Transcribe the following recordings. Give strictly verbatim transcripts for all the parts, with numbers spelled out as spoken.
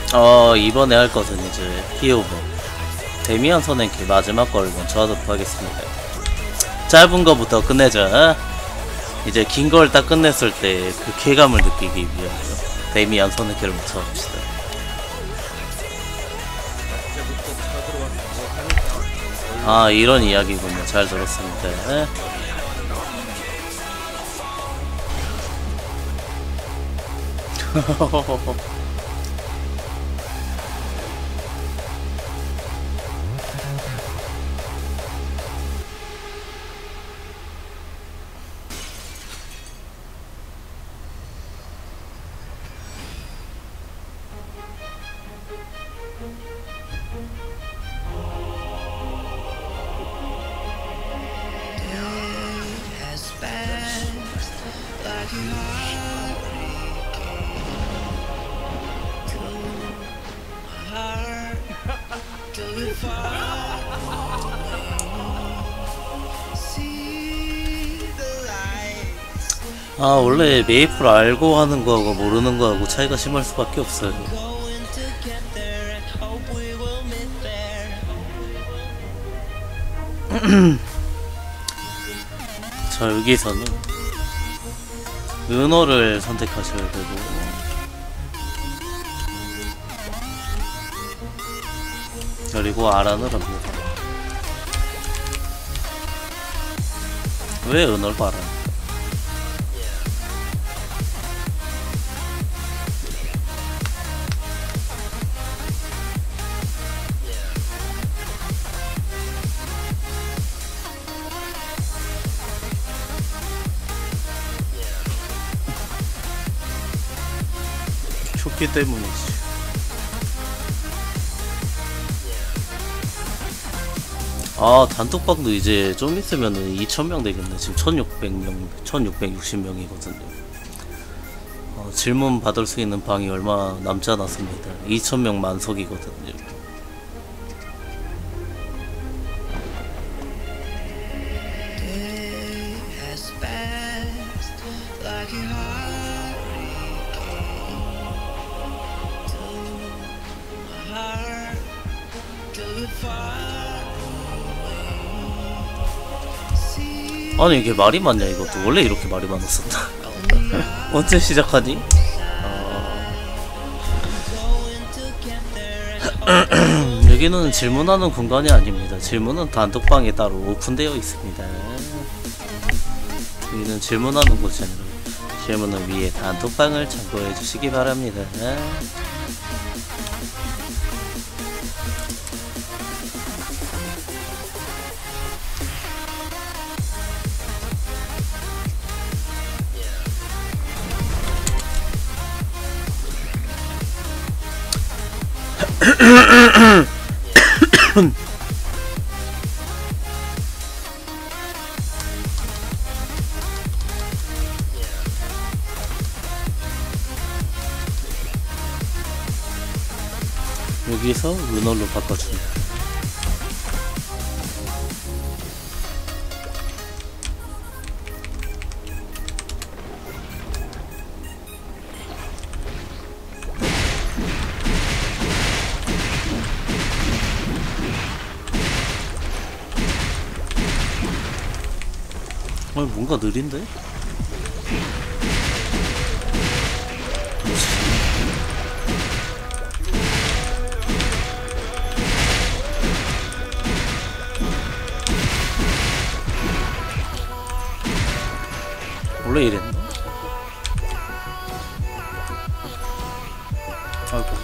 어 이번에 할 것은 이제 히오브 데미안 선행킬 마지막 걸 먼저 하도록 하겠습니다. 짧은 거부터 끝내자. 이제 긴 걸 딱 끝냈을 때 그 쾌감을 느끼기 위하여 데미안 선행킬을 먼저 합시다. 아 이런 이야기군요. 잘 들었습니다. 아 원래 메이플 알고 하는 거하고 모르는 거하고 차이가 심할 수밖에 없어요. 자 여기서는 은어를 선택하셔야 되고 그리고 아란을 합니다. 왜 은어를 말합니까? 좋기 때문이지. 아 단톡방도 이제 좀 있으면은 이천 명 되겠네. 지금 천육백 명, 천육백육십 명이거든요. 어, 질문 받을 수 있는 방이 얼마 남지 않았습니다. 이천 명 만석이거든요. 아니 이게 말이 많냐 이것도. 원래 이렇게 말이 많았었다. 언제 시작하니? 어... 여기는 질문하는 공간이 아닙니다. 질문은 단톡방에 따로 오픈되어 있습니다. 여기는 질문하는 곳이 아니라 질문을 위해 단톡방을 참고해 주시기 바랍니다. 여기서 은어로 바꿔줍니다. 어, 뭔가 느린데? 원래 이랬나? 아이고.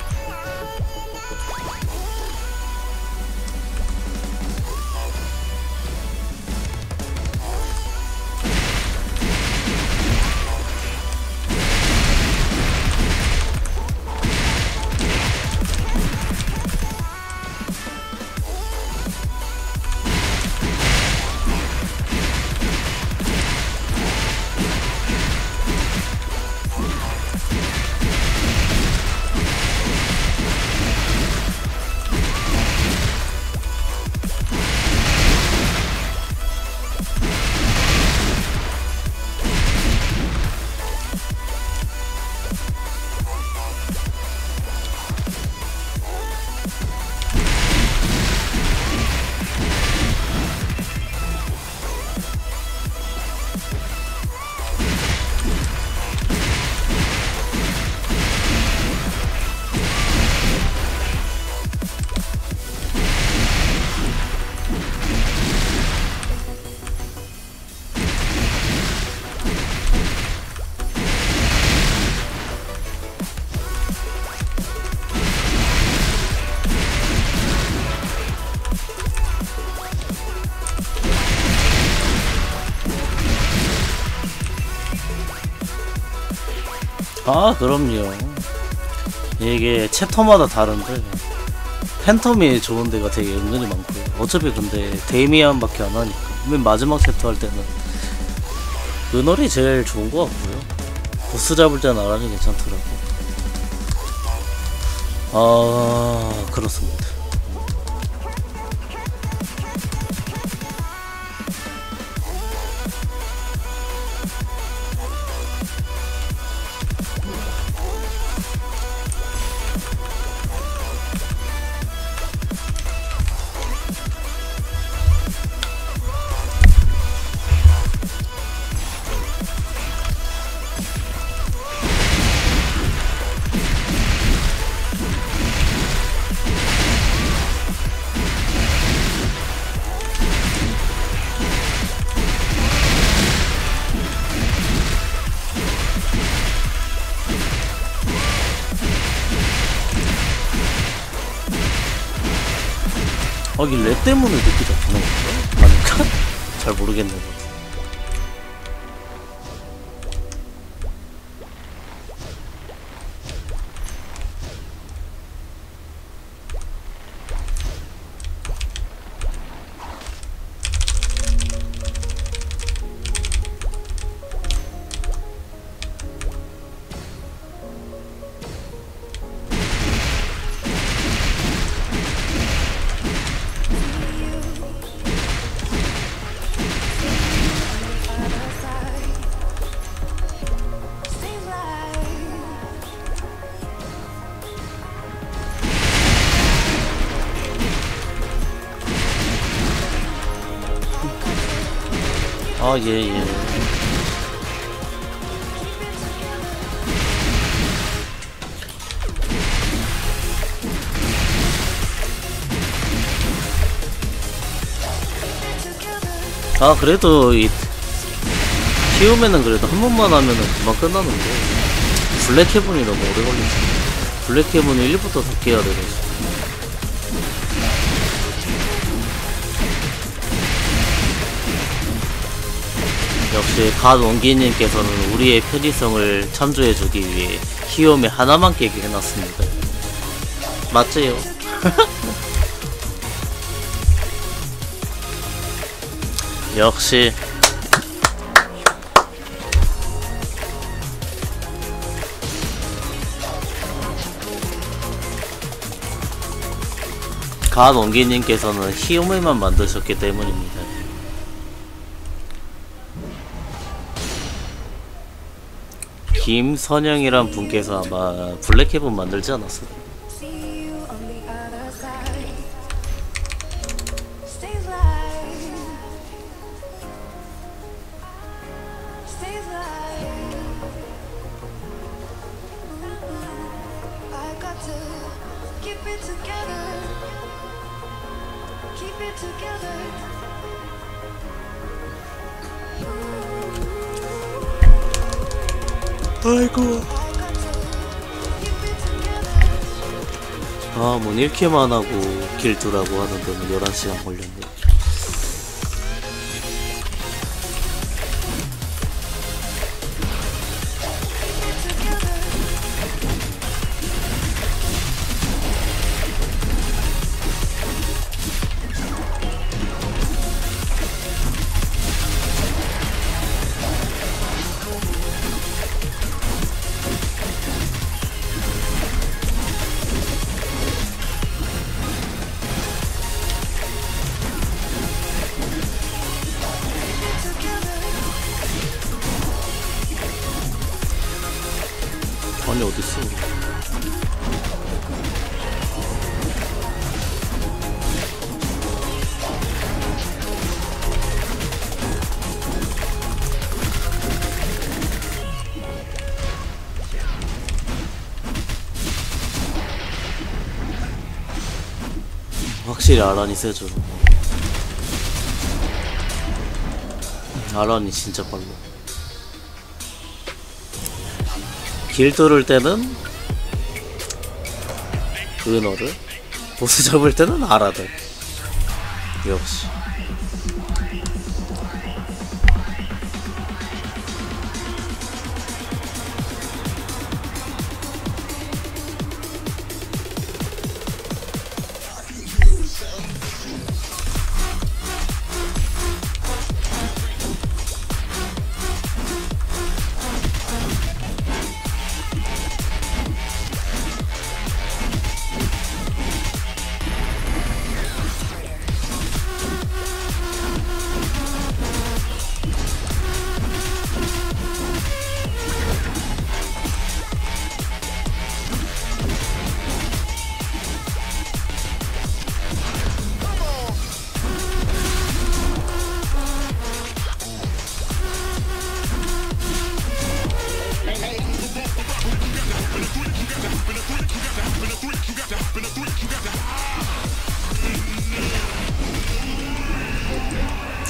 아 그럼요. 이게 챕터마다 다른데 팬텀이 좋은 데가 되게 은근히 많고요. 어차피 근데 데미안밖에 안 하니까 맨 마지막 챕터 할 때는 은월이 제일 좋은 것 같고요. 보스 잡을 때는 아란이 괜찮더라고. 아 그렇습니다. 하긴 랩 때문에 늦게 잡히는 건가? 아닌가? 잘 모르겠네요. 아, 예, 예. 아, 그래도, 이, 키우면은 그래도 한 번만 하면은 금방 끝나는데. 블랙 헤븐이 너무 오래 걸리지. 블랙 헤븐은 일 부터 다 깨야 돼가지고. 역시 갓 원기님께서는 우리의 편의성을 참조해주기 위해 히오메 하나만 깨게 해놨습니다. 맞지요? 역시 갓 원기님께서는 히오메만 만드셨기 때문입니다. 김선영이란 분께서 아마 블랙헤븐 만들지 않았어요? 아이고. 아, 뭐 일 킬만 하고 길드라고 하는 데는 열한 시간 걸렸네. 아니 어딨어. 확실히 아란이 세죠. 아란이 진짜 빨라. 길 뚫을 때는 은어를, 보스 잡을 때는 아라들. 역시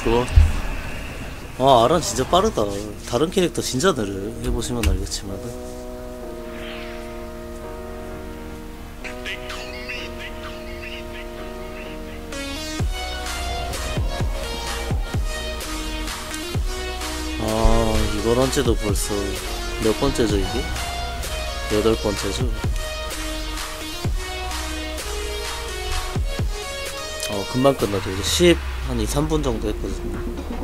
좋아. 아, 아란 진짜 빠르다. 다른 캐릭터 진짜 느려. 해보시면 알겠지만. 아, 이번 한째도 벌써 몇 번째죠, 이게? 여덟 번째죠? 어, 금방 끝나죠. 이제 십, 한 이, 삼 분 정도 했거든요.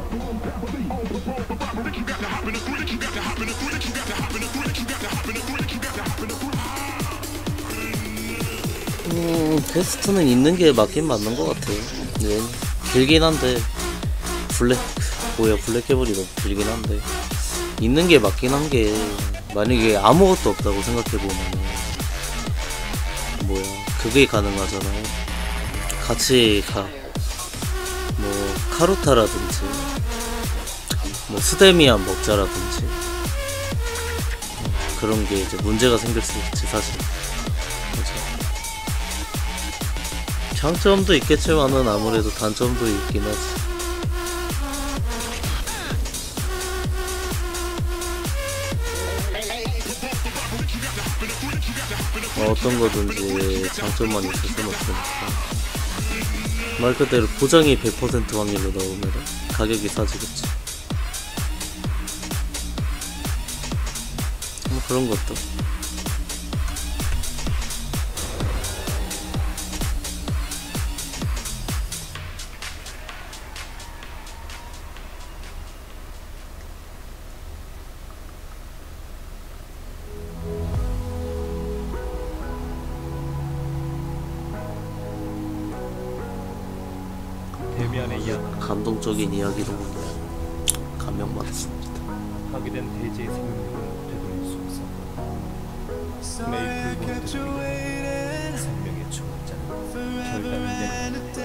음, 퀘스트는 있는 게 맞긴 맞는 것 같아요. 네, 길긴 한데, 블랙, 뭐야, 블랙해버리 너무 길긴 한데, 있는 게 맞긴 한 게, 만약에 아무것도 없다고 생각해보면, 뭐야, 그게 가능하잖아요. 같이 가, 뭐, 카루타라든지, 뭐, 스데미안 먹자라든지, 그런 게 이제 문제가 생길 수 있지, 사실. 그죠? 장점도 있겠지만은 아무래도 단점도 있긴 하지. 어, 어떤 거든지 장점만 있을 수는 없으니까. 말 그대로 보장이 백 퍼센트 확률로 나오면 가격이 싸지겠지. 뭐 그런 것도. 감동적인 이야기로 감명받았습니다. 파괴된 대지의 생명력은 되돌릴 수 없어. 메이플 본드는 생명의 초월자는 결단을 내린다.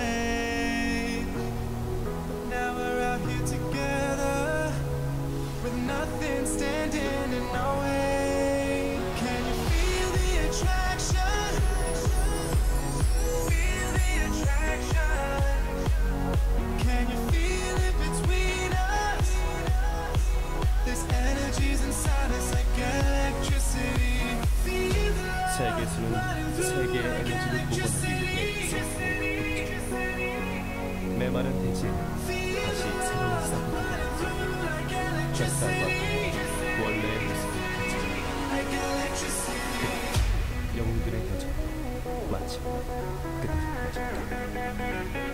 세계수는 세계의 에너지를 보관하기 위해 성공을 메마른 대지에는 다시 새로운 싹이 돋아났다. 뱃살과 원래의 모습을 되찾아 영웅들의 여정 마치 끝을 맺었다.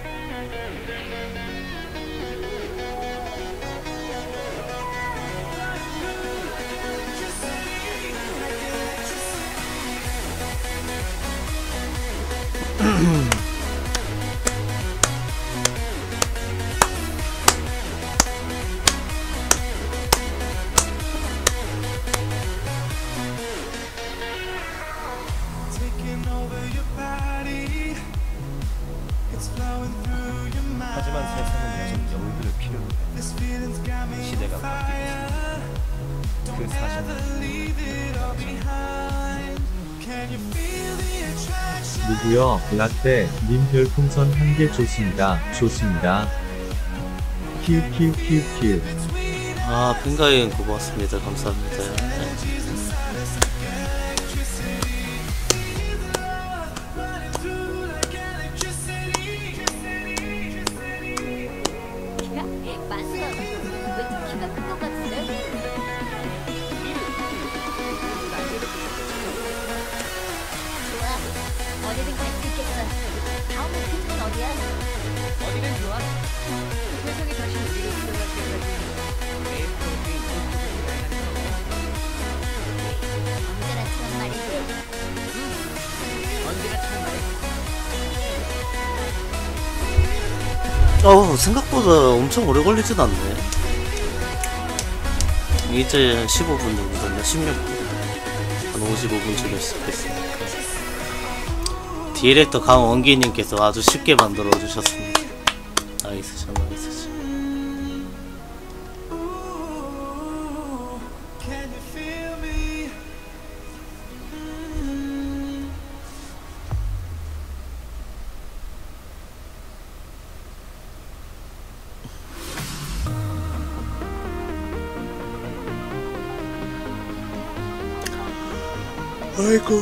하지만 세상은 여전 영웅들을 필요로 해. 시대가 바뀌고 있습니다. 그 사실은 누구요? 라떼 님 별풍선 한 개 좋습니다. 좋습니다. 키우키우키우키우. 아, 핑가인 고맙습니다. 감사합니다. 네. 어디든 갈 수 있겠어. 다음 목표는 어디야? 어디든 좋아. 세상이 다시 우리로 들어갈 때까지 매일 그렇게 언제나처럼 말이지. 응. 언제나처럼 말이지. 어우, 생각보다 엄청 오래 걸리진 않네. 이제 십오 분 정도 됐나? 십육 분. 한 오십오 분쯤에 시작했으니까. 디렉터 강원기님께서 아주 쉽게 만들어 주셨습니다. 나이스죠, 나이스죠. 아이고.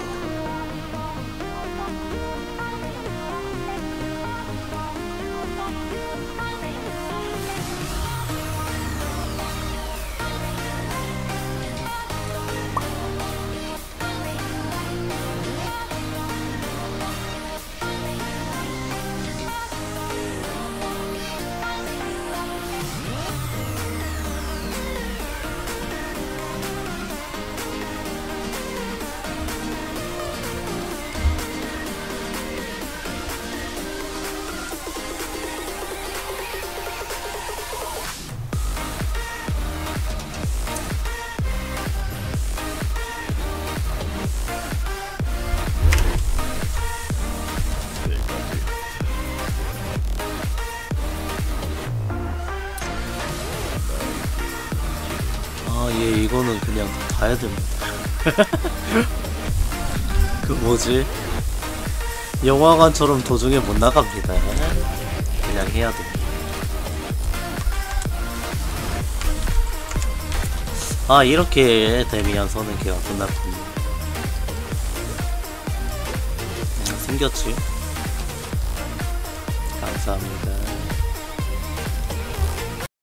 아, 얘 이거는 그냥 봐야 됩니다. 그 뭐지? 영화관처럼 도중에 못 나갑니다. 그냥 해야 됩니다. 아, 이렇게 데미안 서는 걔가 끝났군요. 음, 생겼지? 감사합니다.